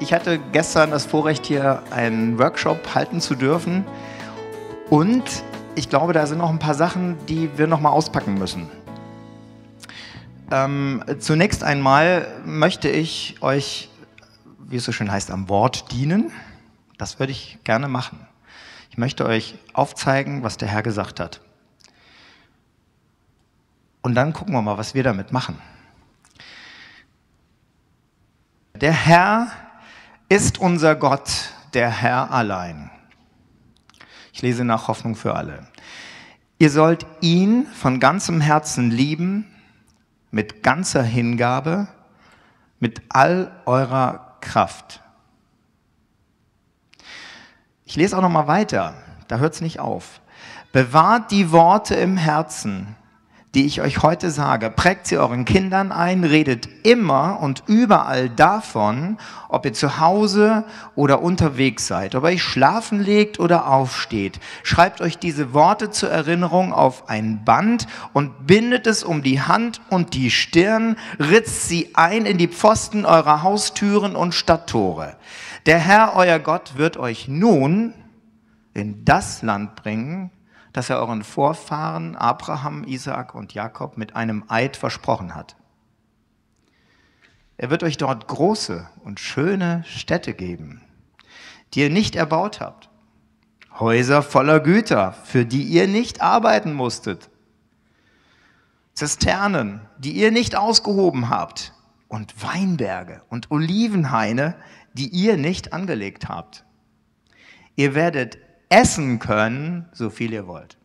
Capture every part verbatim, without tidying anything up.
Ich hatte gestern das Vorrecht, hier einen Workshop halten zu dürfen. Und ich glaube, da sind noch ein paar Sachen, die wir noch mal auspacken müssen. Ähm, zunächst einmal möchte ich euch, wie es so schön heißt, am Wort dienen. Das würde ich gerne machen. Ich möchte euch aufzeigen, was der Herr gesagt hat. Und dann gucken wir mal, was wir damit machen. Der Herr ist unser Gott, der Herr allein. Ich lese nach Hoffnung für alle. Ihr sollt ihn von ganzem Herzen lieben, mit ganzer Hingabe, mit all eurer Kraft. Ich lese auch noch mal weiter, da hört es nicht auf. Bewahrt die Worte im Herzen, die ich euch heute sage. Prägt sie euren Kindern ein, redet immer und überall davon, ob ihr zu Hause oder unterwegs seid, ob ihr euch schlafen legt oder aufsteht. Schreibt euch diese Worte zur Erinnerung auf ein Band und bindet es um die Hand und die Stirn, ritzt sie ein in die Pfosten eurer Haustüren und Stadttore. Der Herr, euer Gott, wird euch nun in das Land bringen, das er euren Vorfahren Abraham, Isaak und Jakob mit einem Eid versprochen hat. Er wird euch dort große und schöne Städte geben, die ihr nicht erbaut habt. Häuser voller Güter, für die ihr nicht arbeiten musstet. Zisternen, die ihr nicht ausgehoben habt. Und Weinberge und Olivenhaine, die ihr nicht angelegt habt. Ihr werdet essen können, so viel ihr wollt.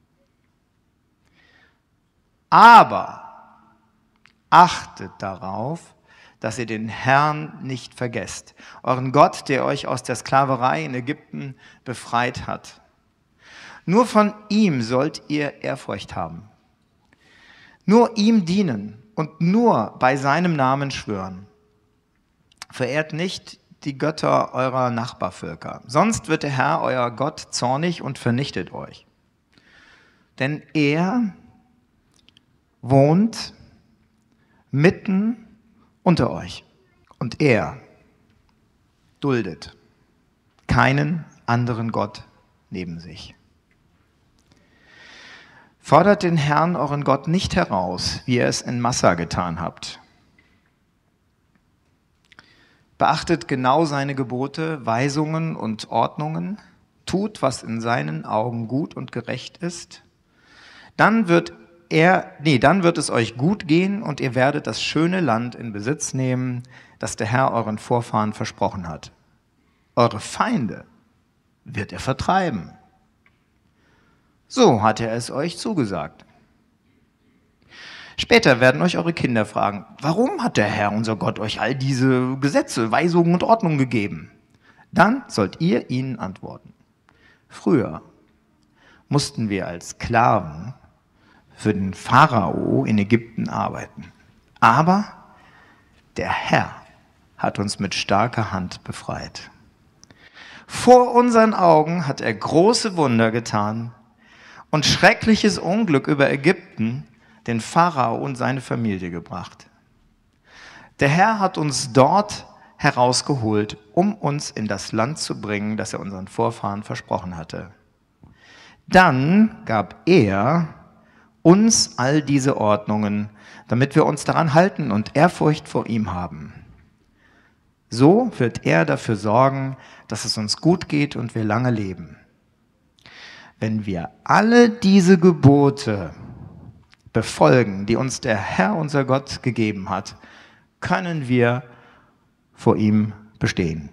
Aber achtet darauf, dass ihr den Herrn nicht vergesst, euren Gott, der euch aus der Sklaverei in Ägypten befreit hat. Nur von ihm sollt ihr Ehrfurcht haben. Nur ihm dienen und nur bei seinem Namen schwören. Verehrt nicht die Götter eurer Nachbarvölker. Sonst wird der Herr, euer Gott, zornig und vernichtet euch. Denn er wohnt mitten unter euch. Und er duldet keinen anderen Gott neben sich. Fordert den Herrn, euren Gott, nicht heraus, wie ihr es in Massa getan habt. Beachtet genau seine Gebote, Weisungen und Ordnungen, tut, was in seinen Augen gut und gerecht ist. Dann wird er, nee, dann wird es euch gut gehen und ihr werdet das schöne Land in Besitz nehmen, das der Herr euren Vorfahren versprochen hat. Eure Feinde wird er vertreiben. So hat er es euch zugesagt. Später werden euch eure Kinder fragen, warum hat der Herr, unser Gott, euch all diese Gesetze, Weisungen und Ordnungen gegeben? Dann sollt ihr ihnen antworten. Früher mussten wir als Sklaven für den Pharao in Ägypten arbeiten. Aber der Herr hat uns mit starker Hand befreit. Vor unseren Augen hat er große Wunder getan und schreckliches Unglück über Ägypten, den Pharao und seine Familie gebracht. Der Herr hat uns dort herausgeholt, um uns in das Land zu bringen, das er unseren Vorfahren versprochen hatte. Dann gab er uns all diese Ordnungen, damit wir uns daran halten und Ehrfurcht vor ihm haben. So wird er dafür sorgen, dass es uns gut geht und wir lange leben. Wenn wir alle diese Gebote befolgen, die uns der Herr, unser Gott, gegeben hat, können wir vor ihm bestehen.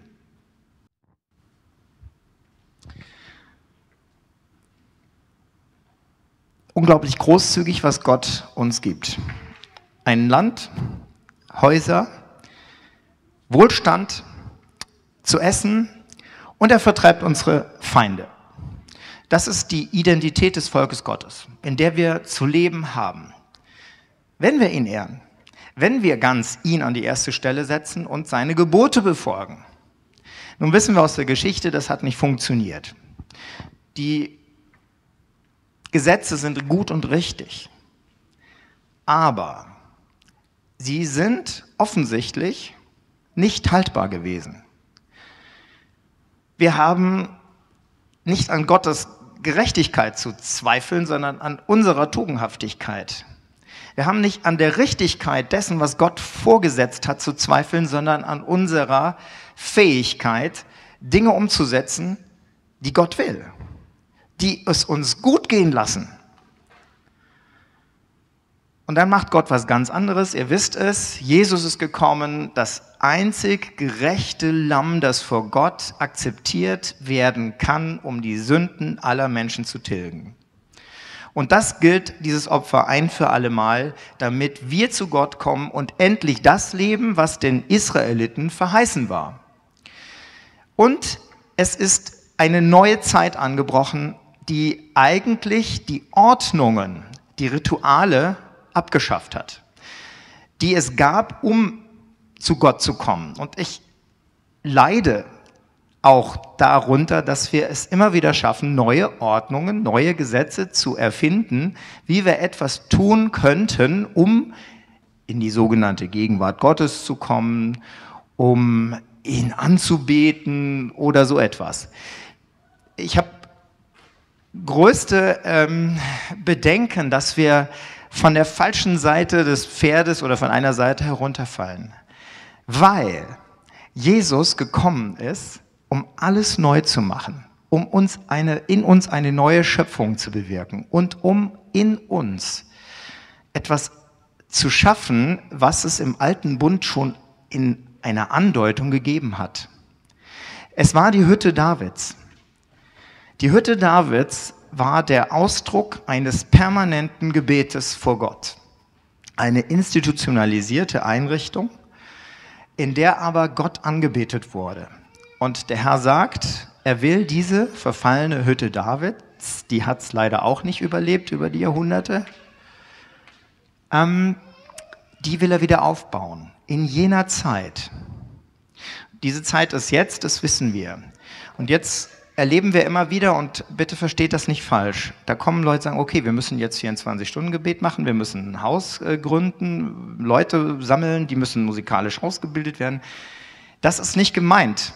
Unglaublich großzügig, was Gott uns gibt. Ein Land, Häuser, Wohlstand, zu essen und er vertreibt unsere Feinde. Das ist die Identität des Volkes Gottes, in der wir zu leben haben. Wenn wir ihn ehren, wenn wir ganz ihn an die erste Stelle setzen und seine Gebote befolgen. Nun wissen wir aus der Geschichte, das hat nicht funktioniert. Die Gesetze sind gut und richtig, aber sie sind offensichtlich nicht haltbar gewesen. Wir haben nicht an Gottes Gerechtigkeit zu zweifeln, sondern an unserer Tugendhaftigkeit. Wir haben nicht an der Richtigkeit dessen, was Gott vorgesetzt hat, zu zweifeln, sondern an unserer Fähigkeit, Dinge umzusetzen, die Gott will, die es uns gut gehen lassen. Und dann macht Gott was ganz anderes, ihr wisst es, Jesus ist gekommen, das einzig gerechte Lamm, das vor Gott akzeptiert werden kann, um die Sünden aller Menschen zu tilgen. Und das gilt, dieses Opfer, ein für alle Mal, damit wir zu Gott kommen und endlich das leben, was den Israeliten verheißen war. Und es ist eine neue Zeit angebrochen, die eigentlich die Ordnungen, die Rituale abgeschafft hat, die es gab, um zu Gott zu kommen. Und ich leide auch darunter, dass wir es immer wieder schaffen, neue Ordnungen, neue Gesetze zu erfinden, wie wir etwas tun könnten, um in die sogenannte Gegenwart Gottes zu kommen, um ihn anzubeten oder so etwas. Ich habe größte ähm, Bedenken, dass wir von der falschen Seite des Pferdes oder von einer Seite herunterfallen, weil Jesus gekommen ist, um alles neu zu machen, um uns eine, in uns eine neue Schöpfung zu bewirken und um in uns etwas zu schaffen, was es im alten Bund schon in einer Andeutung gegeben hat. Es war die Hütte Davids. Die Hütte Davids war der Ausdruck eines permanenten Gebetes vor Gott. Eine institutionalisierte Einrichtung, in der aber Gott angebetet wurde. Und der Herr sagt, er will diese verfallene Hütte Davids, die hat es leider auch nicht überlebt über die Jahrhunderte, ähm, die will er wieder aufbauen, in jener Zeit. Diese Zeit ist jetzt, das wissen wir. Und jetzt erleben wir immer wieder, und bitte versteht das nicht falsch, da kommen Leute und sagen, okay, wir müssen jetzt vierundzwanzig Stunden Gebet machen, wir müssen ein Haus äh, gründen, Leute sammeln, die müssen musikalisch ausgebildet werden. Das ist nicht gemeint.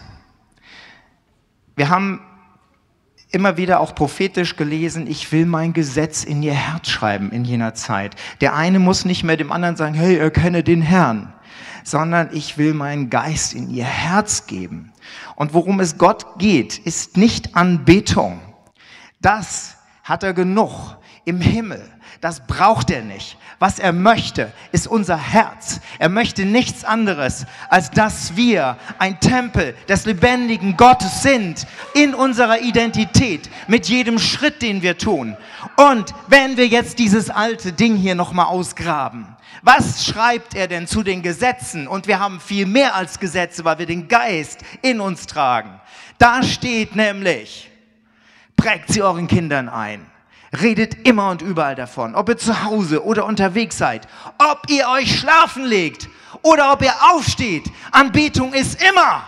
Wir haben immer wieder auch prophetisch gelesen, ich will mein Gesetz in ihr Herz schreiben in jener Zeit. Der eine muss nicht mehr dem anderen sagen, hey, erkenne den Herrn, sondern ich will meinen Geist in ihr Herz geben. Und worum es Gott geht, ist nicht Anbetung. Das hat er genug im Himmel. Das braucht er nicht. Was er möchte, ist unser Herz. Er möchte nichts anderes, als dass wir ein Tempel des lebendigen Gottes sind, in unserer Identität, mit jedem Schritt, den wir tun. Und wenn wir jetzt dieses alte Ding hier nochmal ausgraben, was schreibt er denn zu den Gesetzen? Und wir haben viel mehr als Gesetze, weil wir den Geist in uns tragen. Da steht nämlich, prägt sie euren Kindern ein. Redet immer und überall davon, ob ihr zu Hause oder unterwegs seid, ob ihr euch schlafen legt oder ob ihr aufsteht. Anbetung ist immer.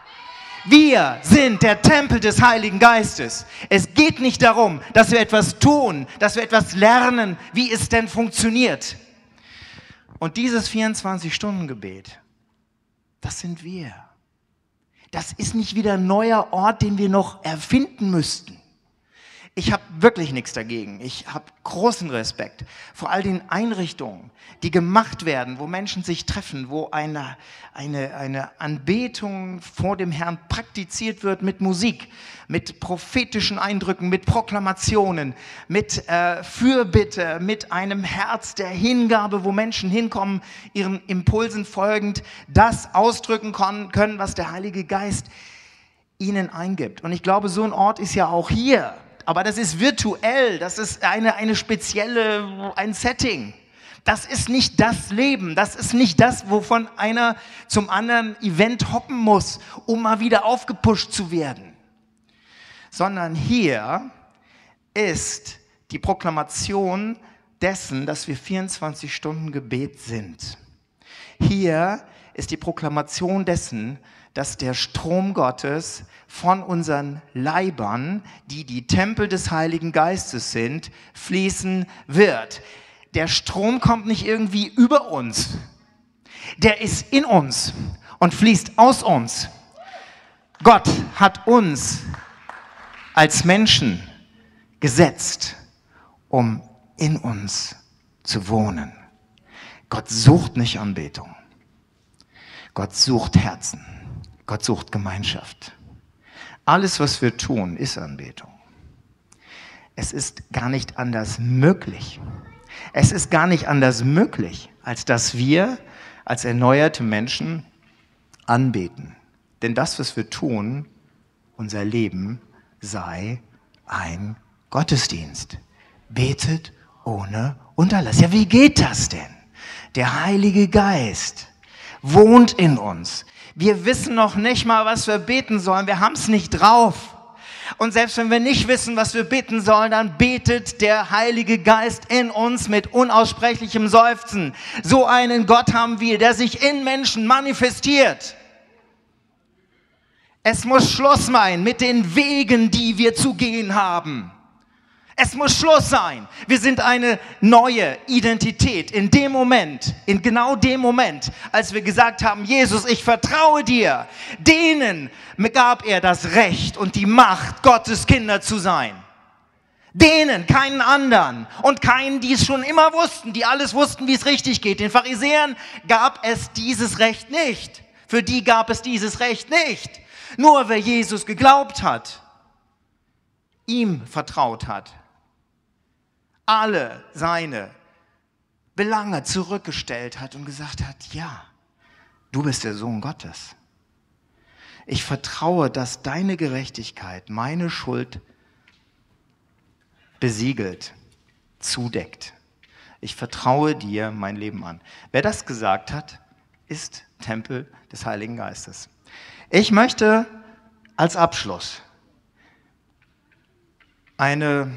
Wir sind der Tempel des Heiligen Geistes. Es geht nicht darum, dass wir etwas tun, dass wir etwas lernen, wie es denn funktioniert. Und dieses vierundzwanzig-Stunden-Gebet, das sind wir. Das ist nicht wieder ein neuer Ort, den wir noch erfinden müssten. Ich habe wirklich nichts dagegen. Ich habe großen Respekt vor all den Einrichtungen, die gemacht werden, wo Menschen sich treffen, wo eine, eine, eine Anbetung vor dem Herrn praktiziert wird mit Musik, mit prophetischen Eindrücken, mit Proklamationen, mit äh, Fürbitte, mit einem Herz der Hingabe, wo Menschen hinkommen, ihren Impulsen folgend, das ausdrücken können, was der Heilige Geist ihnen eingibt. Und ich glaube, so ein Ort ist ja auch hier. Aber das ist virtuell, das ist eine, eine spezielle, ein Setting. Das ist nicht das Leben, das ist nicht das, wovon einer zum anderen Event hoppen muss, um mal wieder aufgepusht zu werden. Sondern hier ist die Proklamation dessen, dass wir vierundzwanzig Stunden Gebet sind. Hier ist die Proklamation dessen, dass der Strom Gottes von unseren Leibern, die die Tempel des Heiligen Geistes sind, fließen wird. Der Strom kommt nicht irgendwie über uns. Der ist in uns und fließt aus uns. Gott hat uns als Menschen gesetzt, um in uns zu wohnen. Gott sucht nicht Anbetung. Gott sucht Herzen. Gott sucht Gemeinschaft. Alles, was wir tun, ist Anbetung. Es ist gar nicht anders möglich. Es ist gar nicht anders möglich, als dass wir als erneuerte Menschen anbeten. Denn das, was wir tun, unser Leben, sei ein Gottesdienst. Betet ohne Unterlass. Ja, wie geht das denn? Der Heilige Geist wohnt in uns. Wir wissen noch nicht mal, was wir beten sollen. Wir haben es nicht drauf. Und selbst wenn wir nicht wissen, was wir beten sollen, dann betet der Heilige Geist in uns mit unaussprechlichem Seufzen. So einen Gott haben wir, der sich in Menschen manifestiert. Es muss Schluss sein mit den Wegen, die wir zu gehen haben. Es muss Schluss sein. Wir sind eine neue Identität in dem Moment, in genau dem Moment, als wir gesagt haben, Jesus, ich vertraue dir. Denen gab er das Recht und die Macht, Gottes Kinder zu sein. Denen, keinen anderen und keinen, die es schon immer wussten, die alles wussten, wie es richtig geht. Den Pharisäern gab es dieses Recht nicht. Für die gab es dieses Recht nicht. Nur wer Jesus geglaubt hat, ihm vertraut hat, alle seine Belange zurückgestellt hat und gesagt hat, ja, du bist der Sohn Gottes. Ich vertraue, dass deine Gerechtigkeit meine Schuld besiegelt, zudeckt. Ich vertraue dir mein Leben an. Wer das gesagt hat, ist Tempel des Heiligen Geistes. Ich möchte als Abschluss eine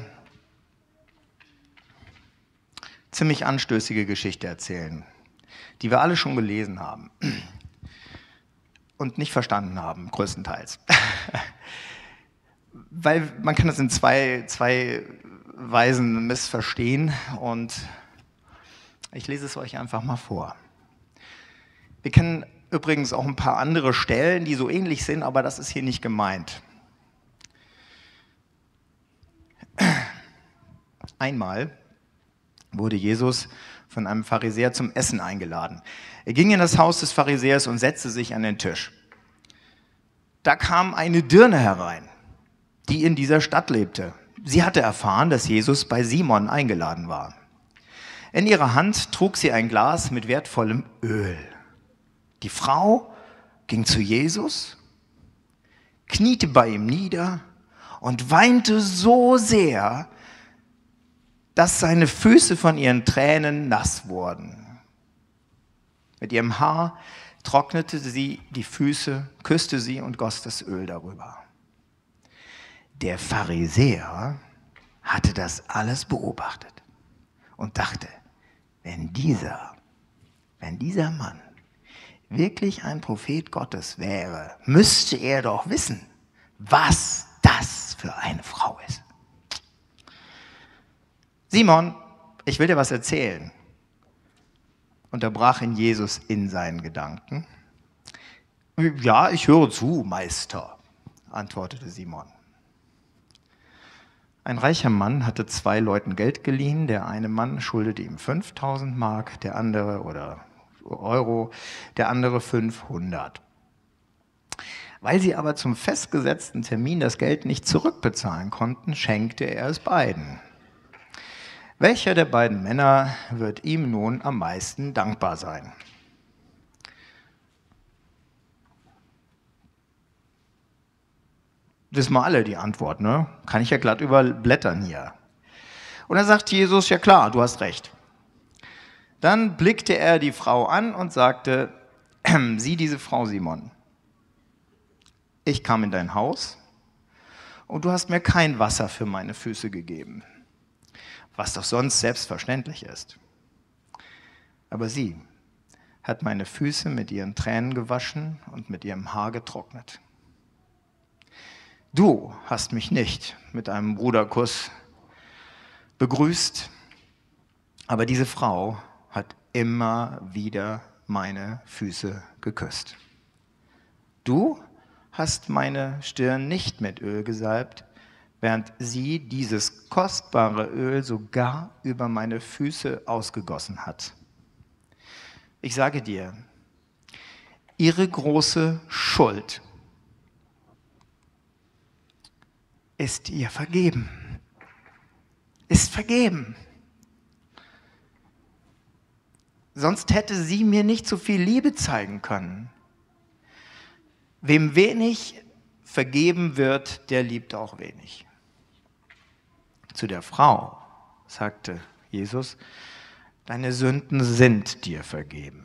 ziemlich anstößige Geschichte erzählen, die wir alle schon gelesen haben und nicht verstanden haben, größtenteils. Weil man kann das in zwei, zwei Weisen missverstehen und ich lese es euch einfach mal vor. Wir kennen übrigens auch ein paar andere Stellen, die so ähnlich sind, aber das ist hier nicht gemeint. Einmal wurde Jesus von einem Pharisäer zum Essen eingeladen. Er ging in das Haus des Pharisäers und setzte sich an den Tisch. Da kam eine Dirne herein, die in dieser Stadt lebte. Sie hatte erfahren, dass Jesus bei Simon eingeladen war. In ihrer Hand trug sie ein Glas mit wertvollem Öl. Die Frau ging zu Jesus, kniete bei ihm nieder und weinte so sehr, dass seine Füße von ihren Tränen nass wurden. Mit ihrem Haar trocknete sie die Füße, küsste sie und goss das Öl darüber. Der Pharisäer hatte das alles beobachtet und dachte, wenn dieser, wenn dieser Mann wirklich ein Prophet Gottes wäre, müsste er doch wissen, was das für eine Frau ist. Simon, ich will dir was erzählen, unterbrach ihn Jesus in seinen Gedanken. Ja, ich höre zu, Meister, antwortete Simon. Ein reicher Mann hatte zwei Leuten Geld geliehen. Der eine Mann schuldete ihm fünftausend Mark, der andere oder Euro, der andere fünfhundert. Weil sie aber zum festgesetzten Termin das Geld nicht zurückbezahlen konnten, schenkte er es beiden. Welcher der beiden Männer wird ihm nun am meisten dankbar sein? Wissen wir alle die Antwort, ne? Kann ich ja glatt überblättern hier. Und dann sagt Jesus, ja klar, du hast recht. Dann blickte er die Frau an und sagte, sieh diese Frau, Simon. Ich kam in dein Haus und du hast mir kein Wasser für meine Füße gegeben, was doch sonst selbstverständlich ist. Aber sie hat meine Füße mit ihren Tränen gewaschen und mit ihrem Haar getrocknet. Du hast mich nicht mit einem Bruderkuss begrüßt, aber diese Frau hat immer wieder meine Füße geküsst. Du hast meine Stirn nicht mit Öl gesalbt, während sie dieses kostbare Öl sogar über meine Füße ausgegossen hat. Ich sage dir, ihre große Schuld ist ihr vergeben. Ist vergeben. Sonst hätte sie mir nicht so viel Liebe zeigen können. Wem wenig vergeben wird, der liebt auch wenig. Zu der Frau sagte Jesus, deine Sünden sind dir vergeben.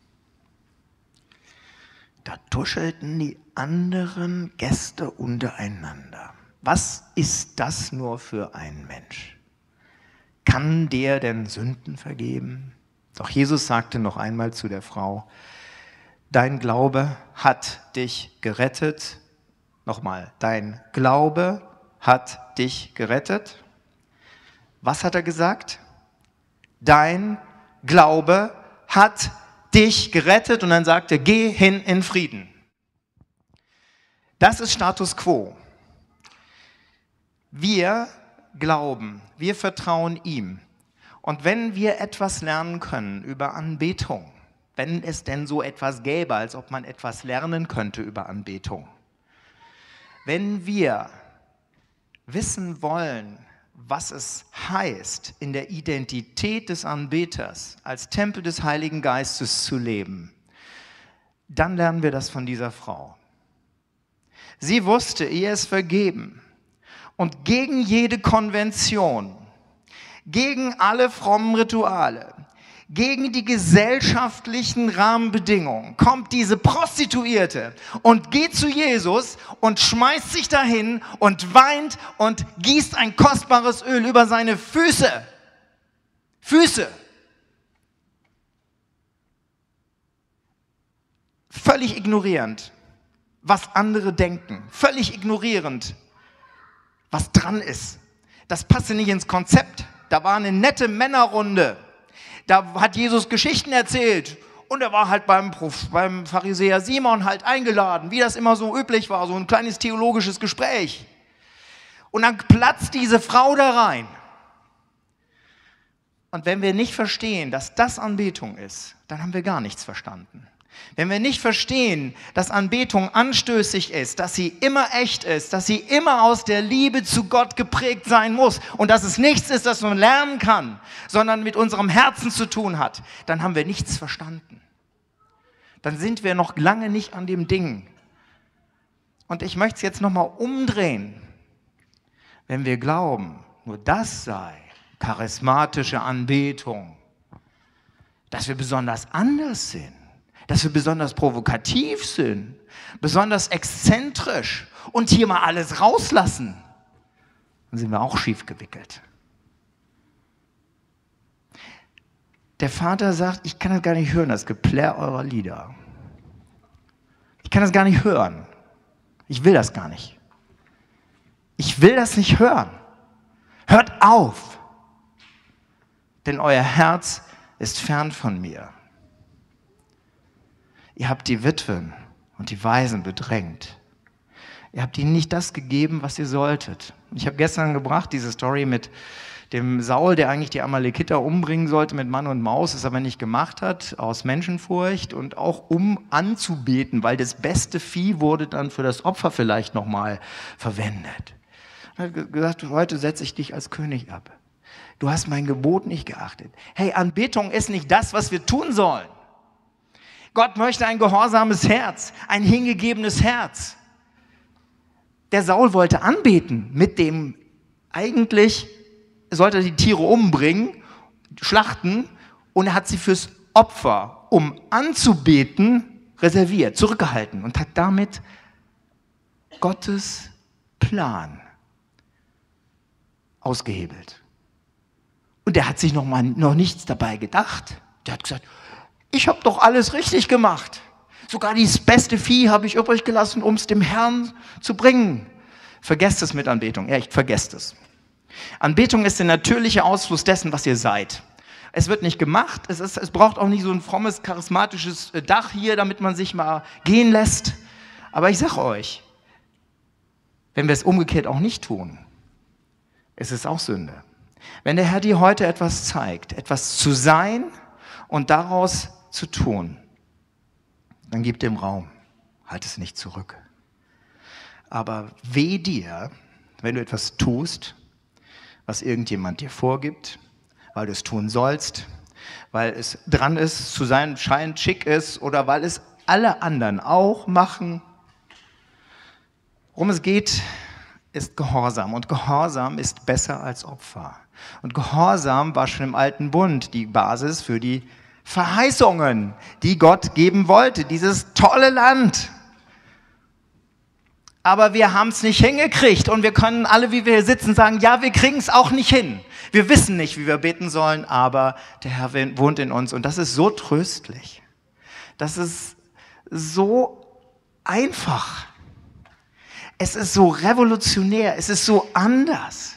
Da tuschelten die anderen Gäste untereinander. Was ist das nur für ein Mensch? Kann der denn Sünden vergeben? Doch Jesus sagte noch einmal zu der Frau, dein Glaube hat dich gerettet. Nochmal, dein Glaube hat dich gerettet. Was hat er gesagt? Dein Glaube hat dich gerettet. Und dann sagte er, geh hin in Frieden. Das ist Status quo. Wir glauben, wir vertrauen ihm. Und wenn wir etwas lernen können über Anbetung, wenn es denn so etwas gäbe, als ob man etwas lernen könnte über Anbetung, wenn wir wissen wollen, was es heißt, in der Identität des Anbeters als Tempel des Heiligen Geistes zu leben, dann lernen wir das von dieser Frau. Sie wusste, ihr ist vergeben. Und gegen jede Konvention, gegen alle frommen Rituale, gegen die gesellschaftlichen Rahmenbedingungen kommt diese Prostituierte und geht zu Jesus und schmeißt sich dahin und weint und gießt ein kostbares Öl über seine Füße. Füße. Völlig ignorierend, was andere denken. Völlig ignorierend, was dran ist. Das passte nicht ins Konzept. Da war eine nette Männerrunde. Da hat Jesus Geschichten erzählt und er war halt beim, beim Pharisäer Simon halt eingeladen, wie das immer so üblich war, so ein kleines theologisches Gespräch. Und dann platzt diese Frau da rein. Und wenn wir nicht verstehen, dass das Anbetung ist, dann haben wir gar nichts verstanden. Wenn wir nicht verstehen, dass Anbetung anstößig ist, dass sie immer echt ist, dass sie immer aus der Liebe zu Gott geprägt sein muss und dass es nichts ist, das man lernen kann, sondern mit unserem Herzen zu tun hat, dann haben wir nichts verstanden. Dann sind wir noch lange nicht an dem Ding. Und ich möchte es jetzt nochmal umdrehen. Wenn wir glauben, nur das sei charismatische Anbetung, dass wir besonders anders sind, dass wir besonders provokativ sind, besonders exzentrisch und hier mal alles rauslassen, dann sind wir auch schief gewickelt. Der Vater sagt, ich kann das gar nicht hören, das Geplärr eurer Lieder. Ich kann das gar nicht hören. Ich will das gar nicht. Ich will das nicht hören. Hört auf, denn euer Herz ist fern von mir. Ihr habt die Witwen und die Waisen bedrängt. Ihr habt ihnen nicht das gegeben, was ihr solltet. Ich habe gestern gebracht, diese Story mit dem Saul, der eigentlich die Amalekiter umbringen sollte mit Mann und Maus, es aber nicht gemacht hat, aus Menschenfurcht und auch um anzubeten, weil das beste Vieh wurde dann für das Opfer vielleicht nochmal verwendet. Er hat gesagt, heute setze ich dich als König ab. Du hast mein Gebot nicht geachtet. Hey, Anbetung ist nicht das, was wir tun sollen. Gott möchte ein gehorsames Herz, ein hingegebenes Herz. Der Saul wollte anbeten, mit dem eigentlich sollte er die Tiere umbringen, schlachten, und er hat sie fürs Opfer, um anzubeten, reserviert, zurückgehalten und hat damit Gottes Plan ausgehebelt. Und er hat sich noch mal noch nichts dabei gedacht. Der hat gesagt, ich habe doch alles richtig gemacht. Sogar das beste Vieh habe ich übrig gelassen, um es dem Herrn zu bringen. Vergesst es mit Anbetung. Ja, echt, vergesst es. Anbetung ist der natürliche Ausfluss dessen, was ihr seid. Es wird nicht gemacht. Es, ist, es braucht auch nicht so ein frommes, charismatisches Dach hier, damit man sich mal gehen lässt. Aber ich sage euch, wenn wir es umgekehrt auch nicht tun, ist es auch Sünde. Wenn der Herr dir heute etwas zeigt, etwas zu sein und daraus zu tun, dann gib dem Raum, halt es nicht zurück. Aber weh dir, wenn du etwas tust, was irgendjemand dir vorgibt, weil du es tun sollst, weil es dran ist, zu sein, scheint schick ist oder weil es alle anderen auch machen. Worum es geht, ist Gehorsam. Und Gehorsam ist besser als Opfer. Und Gehorsam war schon im Alten Bund die Basis für die Verheißungen, die Gott geben wollte, dieses tolle Land. Aber wir haben es nicht hingekriegt und wir können alle, wie wir hier sitzen, sagen, ja, wir kriegen es auch nicht hin. Wir wissen nicht, wie wir beten sollen, aber der Herr wohnt in uns und das ist so tröstlich. Das ist so einfach. Es ist so revolutionär, es ist so anders.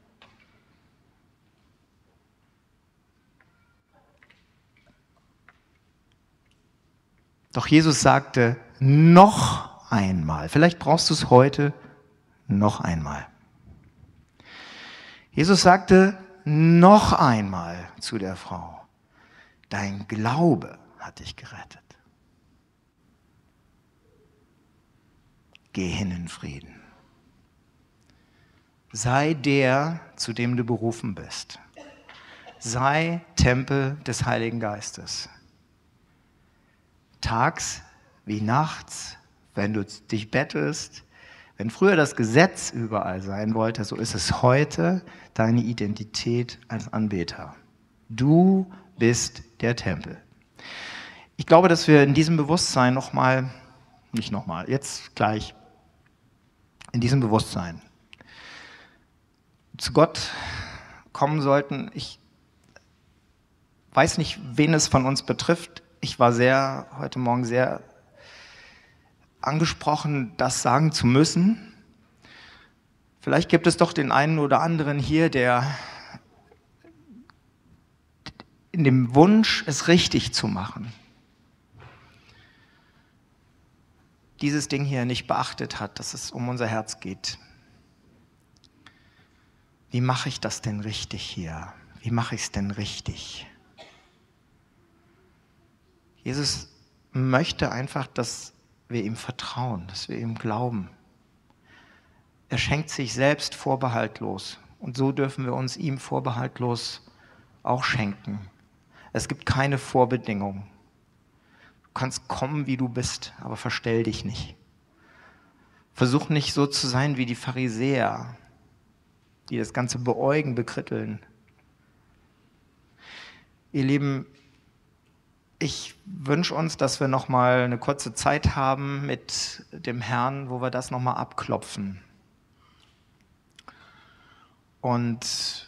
Doch Jesus sagte, noch einmal. Vielleicht brauchst du es heute noch einmal. Jesus sagte noch einmal zu der Frau, dein Glaube hat dich gerettet. Geh hin in Frieden. Sei der, zu dem du berufen bist. Sei Tempel des Heiligen Geistes. Tags wie nachts, wenn du dich bettest, wenn früher das Gesetz überall sein wollte, so ist es heute deine Identität als Anbeter. Du bist der Tempel. Ich glaube, dass wir in diesem Bewusstsein nochmal, nicht nochmal, jetzt gleich, in diesem Bewusstsein zu Gott kommen sollten. Ich weiß nicht, wen es von uns betrifft. Ich war sehr, heute Morgen sehr angesprochen, das sagen zu müssen. Vielleicht gibt es doch den einen oder anderen hier, der in dem Wunsch, es richtig zu machen, dieses Ding hier nicht beachtet hat, dass es um unser Herz geht. Wie mache ich das denn richtig hier? Wie mache ich es denn richtig? Jesus möchte einfach, dass wir ihm vertrauen, dass wir ihm glauben. Er schenkt sich selbst vorbehaltlos und so dürfen wir uns ihm vorbehaltlos auch schenken. Es gibt keine Vorbedingungen. Du kannst kommen, wie du bist, aber verstell dich nicht. Versuch nicht so zu sein wie die Pharisäer, die das Ganze beäugen, bekritteln. Ihr Lieben, ich wünsche uns, dass wir noch mal eine kurze Zeit haben mit dem Herrn, wo wir das noch mal abklopfen. Und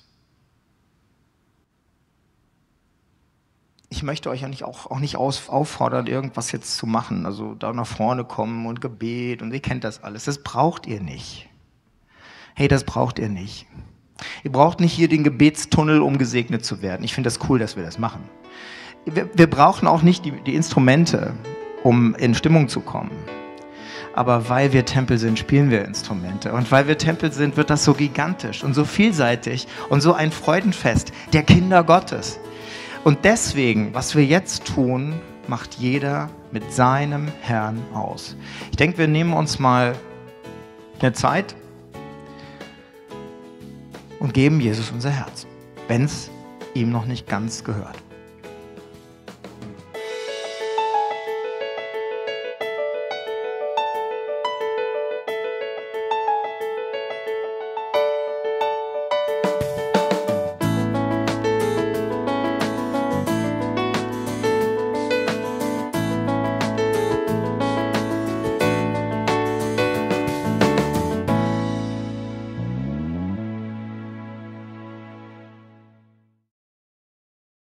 ich möchte euch ja nicht auch, auch nicht aus, auffordern, irgendwas jetzt zu machen. Also da nach vorne kommen und Gebet und ihr kennt das alles. Das braucht ihr nicht. Hey, das braucht ihr nicht. Ihr braucht nicht hier den Gebetstunnel, um gesegnet zu werden. Ich finde das cool, dass wir das machen. Wir, wir brauchen auch nicht die, die Instrumente, um in Stimmung zu kommen. Aber weil wir Tempel sind, spielen wir Instrumente. Und weil wir Tempel sind, wird das so gigantisch und so vielseitig und so ein Freudenfest der Kinder Gottes. Und deswegen, was wir jetzt tun, macht jeder mit seinem Herrn aus. Ich denke, wir nehmen uns mal eine Zeit und geben Jesus unser Herz, wenn es ihm noch nicht ganz gehört.